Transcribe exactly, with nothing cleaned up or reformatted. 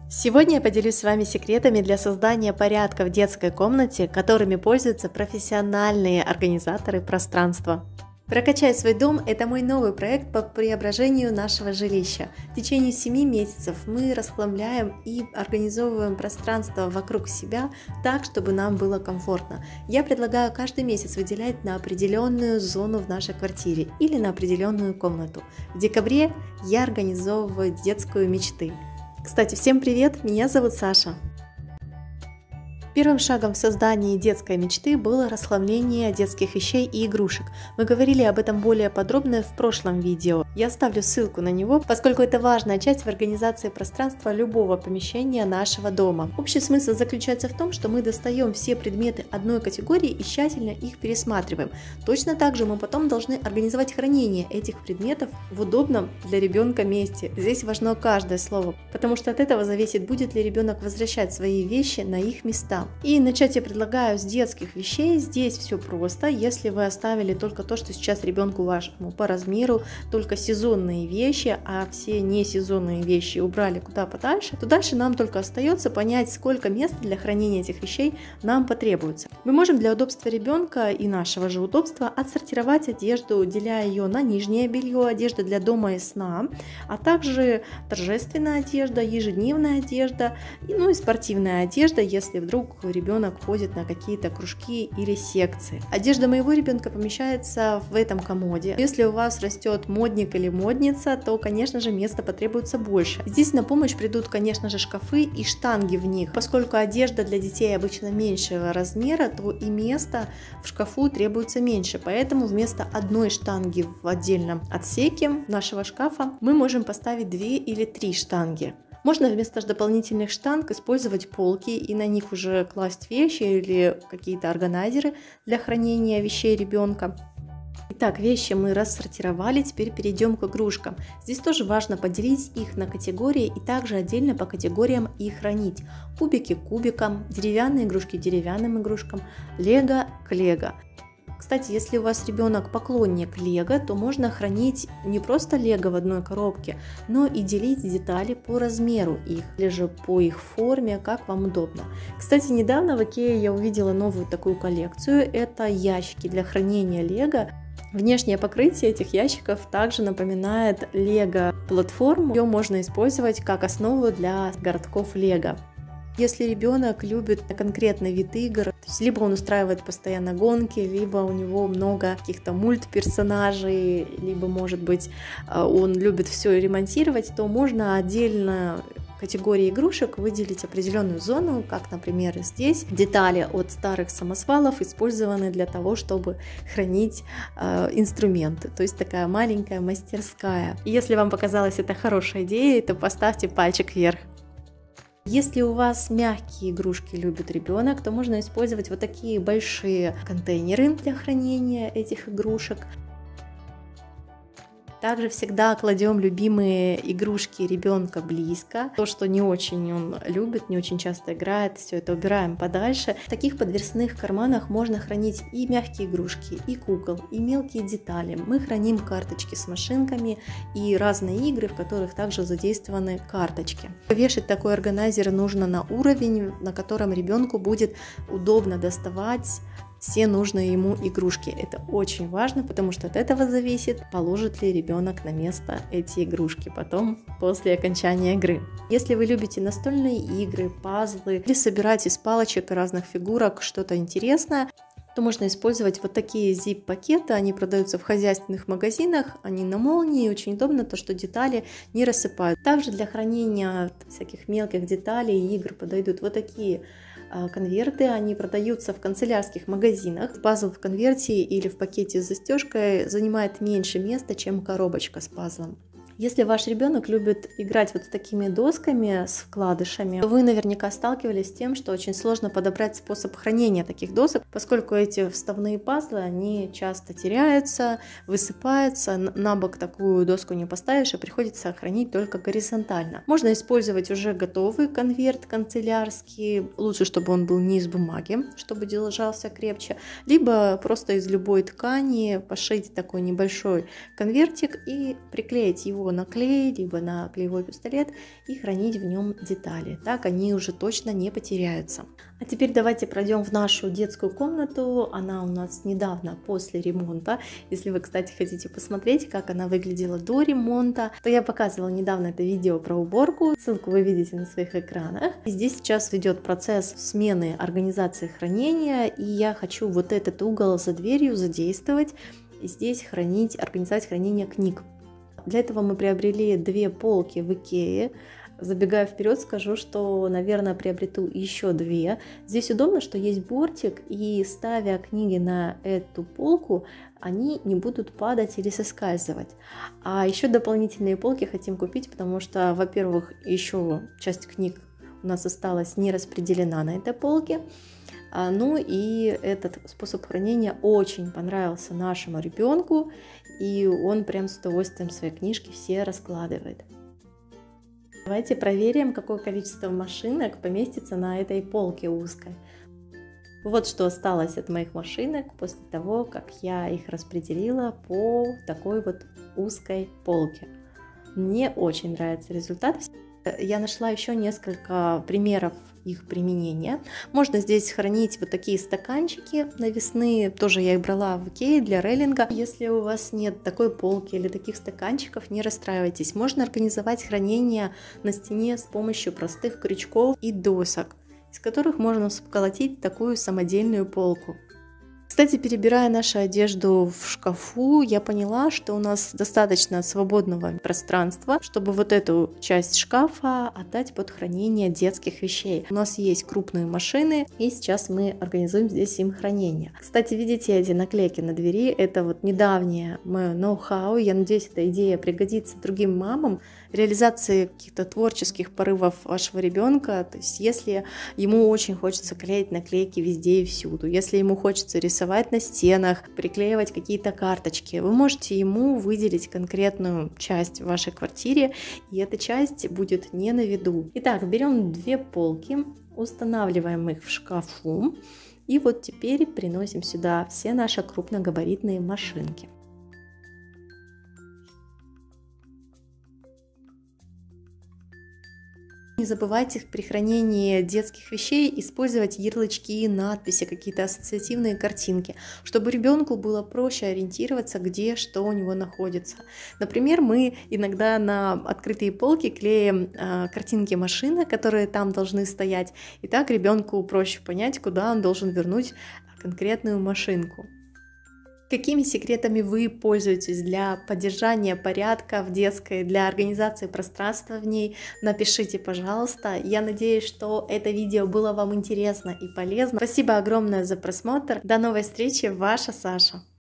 Сегодня я поделюсь с вами секретами для создания порядка в детской комнате, которыми пользуются профессиональные организаторы пространства. Прокачай свой дом – это мой новый проект по преображению нашего жилища. В течение семи месяцев мы расхламляем и организовываем пространство вокруг себя так, чтобы нам было комфортно. Я предлагаю каждый месяц выделять на определенную зону в нашей квартире или на определенную комнату. В декабре я организовываю детскую мечты. Кстати, всем привет, меня зовут Саша. Первым шагом в создании детской мечты было расхламление детских вещей и игрушек. Мы говорили об этом более подробно в прошлом видео. Я оставлю ссылку на него, поскольку это важная часть в организации пространства любого помещения нашего дома. Общий смысл заключается в том, что мы достаем все предметы одной категории и тщательно их пересматриваем. Точно так же мы потом должны организовать хранение этих предметов в удобном для ребенка месте. Здесь важно каждое слово, потому что от этого зависит, будет ли ребенок возвращать свои вещи на их места. И начать я предлагаю с детских вещей. Здесь все просто. Если вы оставили только то, что сейчас ребенку вашему по размеру, только сезонные вещи, а все несезонные вещи убрали куда подальше, то дальше нам только остается понять, сколько места для хранения этих вещей нам потребуется. Мы можем для удобства ребенка и нашего же удобства отсортировать одежду, деля ее на нижнее белье, одежда для дома и сна, а также торжественная одежда, ежедневная одежда, ну и спортивная одежда, если вдруг ребенок ходит на какие-то кружки или секции. Одежда моего ребенка помещается в этом комоде. Если у вас растет модник или модница, то, конечно же, места потребуется больше. Здесь на помощь придут, конечно же, шкафы и штанги в них. Поскольку одежда для детей обычно меньшего размера, то и места в шкафу требуется меньше. Поэтому вместо одной штанги в отдельном отсеке нашего шкафа мы можем поставить две или три штанги. Можно вместо дополнительных штанг использовать полки и на них уже класть вещи или какие-то органайзеры для хранения вещей ребенка. Итак, вещи мы рассортировали, теперь перейдем к игрушкам. Здесь тоже важно поделить их на категории и также отдельно по категориям их хранить. Кубики к кубикам, деревянные игрушки деревянным игрушкам, лего к лего. Кстати, если у вас ребенок поклонник лего, то можно хранить не просто лего в одной коробке, но и делить детали по размеру их, или же по их форме, как вам удобно. Кстати, недавно в Икее я увидела новую такую коллекцию, это ящики для хранения лего. Внешнее покрытие этих ящиков также напоминает лего платформу, ее можно использовать как основу для городков лего. Если ребенок любит конкретный вид игр, то есть либо он устраивает постоянно гонки, либо у него много каких-то мультперсонажей, либо, может быть, он любит все ремонтировать, то можно отдельно категории игрушек выделить определенную зону, как, например, здесь детали от старых самосвалов использованы для того, чтобы хранить э, инструменты, то есть такая маленькая мастерская. И если вам показалась это хорошей идеей, то поставьте пальчик вверх. Если у вас мягкие игрушки любит ребенок, то можно использовать вот такие большие контейнеры для хранения этих игрушек. Также всегда кладем любимые игрушки ребенка близко. То, что не очень он любит, не очень часто играет, все это убираем подальше. В таких подвесных карманах можно хранить и мягкие игрушки, и кукол, и мелкие детали. Мы храним карточки с машинками и разные игры, в которых также задействованы карточки. Вешать такой органайзер нужно на уровень, на котором ребенку будет удобно доставать все нужные ему игрушки. Это очень важно, потому что от этого зависит, положит ли ребенок на место эти игрушки потом, после окончания игры. Если вы любите настольные игры, пазлы или собирать из палочек и разных фигурок что-то интересное, то можно использовать вот такие zip-пакеты, они продаются в хозяйственных магазинах, они на молнии, очень удобно то, что детали не рассыпают. Также для хранения всяких мелких деталей и игр подойдут вот такие конверты, они продаются в канцелярских магазинах. Пазл в конверте или в пакете с застежкой занимает меньше места, чем коробочка с пазлом. Если ваш ребенок любит играть вот с такими досками, с вкладышами, то вы наверняка сталкивались с тем, что очень сложно подобрать способ хранения таких досок, поскольку эти вставные пазлы, они часто теряются, высыпаются, на бок такую доску не поставишь, и приходится хранить только горизонтально. Можно использовать уже готовый конверт канцелярский, лучше, чтобы он был не из бумаги, чтобы держался крепче, либо просто из любой ткани пошить такой небольшой конвертик и приклеить его его на клей, либо на клеевой пистолет и хранить в нем детали. Так они уже точно не потеряются. А теперь давайте пройдем в нашу детскую комнату. Она у нас недавно после ремонта. Если вы, кстати, хотите посмотреть, как она выглядела до ремонта, то я показывала недавно это видео про уборку. Ссылку вы видите на своих экранах. И здесь сейчас идет процесс смены организации хранения, и я хочу вот этот угол за дверью задействовать и здесь хранить, организовать хранение книг. Для этого мы приобрели две полки в Икее. Забегая вперед, скажу, что, наверное, приобрету еще две. Здесь удобно, что есть бортик, и ставя книги на эту полку, они не будут падать или соскальзывать. А еще дополнительные полки хотим купить, потому что, во-первых, еще часть книг у нас осталась не распределена на этой полке. Ну и этот способ хранения очень понравился нашему ребенку, и он прям с удовольствием свои книжки все раскладывает. Давайте проверим, какое количество машинок поместится на этой полке узкой. Вот что осталось от моих машинок после того, как я их распределила по такой вот узкой полке. Мне очень нравится результат. Я нашла еще несколько примеров их применения. Можно здесь хранить вот такие стаканчики навесные, тоже я их брала в Икее для рейлинга. Если у вас нет такой полки или таких стаканчиков, не расстраивайтесь. Можно организовать хранение на стене с помощью простых крючков и досок, из которых можно сколотить такую самодельную полку. Кстати, перебирая нашу одежду в шкафу, я поняла, что у нас достаточно свободного пространства, чтобы вот эту часть шкафа отдать под хранение детских вещей. У нас есть крупные машины, и сейчас мы организуем здесь им хранение. Кстати, видите эти наклейки на двери? Это вот недавнее мое ноу-хау. Я надеюсь, эта идея пригодится другим мамам реализации каких-то творческих порывов вашего ребенка. То есть, если ему очень хочется клеить наклейки везде и всюду, если ему хочется рисовать на стенах, приклеивать какие-то карточки, вы можете ему выделить конкретную часть в вашей квартире, и эта часть будет не на виду. Итак, берем две полки, устанавливаем их в шкафу, и вот теперь приносим сюда все наши крупногабаритные машинки. Не забывайте при хранении детских вещей использовать ярлычки, надписи, какие-то ассоциативные картинки, чтобы ребенку было проще ориентироваться, где что у него находится. Например, мы иногда на открытые полки клеим э, картинки машины, которые там должны стоять, и так ребенку проще понять, куда он должен вернуть конкретную машинку. Какими секретами вы пользуетесь для поддержания порядка в детской, для организации пространства в ней? Напишите, пожалуйста. Я надеюсь, что это видео было вам интересно и полезно. Спасибо огромное за просмотр. До новой встречи, ваша Саша.